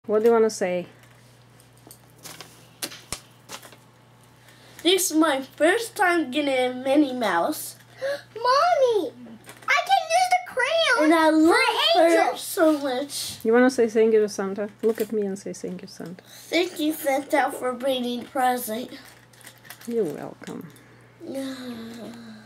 What do you want to say? This is my first time getting a Minnie Mouse. Mommy, I can use the crayon And I love for her Angel. so much. You want to say thank you to Santa? Look at me and say thank you, Santa. Thank you, Santa, for bringing the present. You're welcome. Yeah.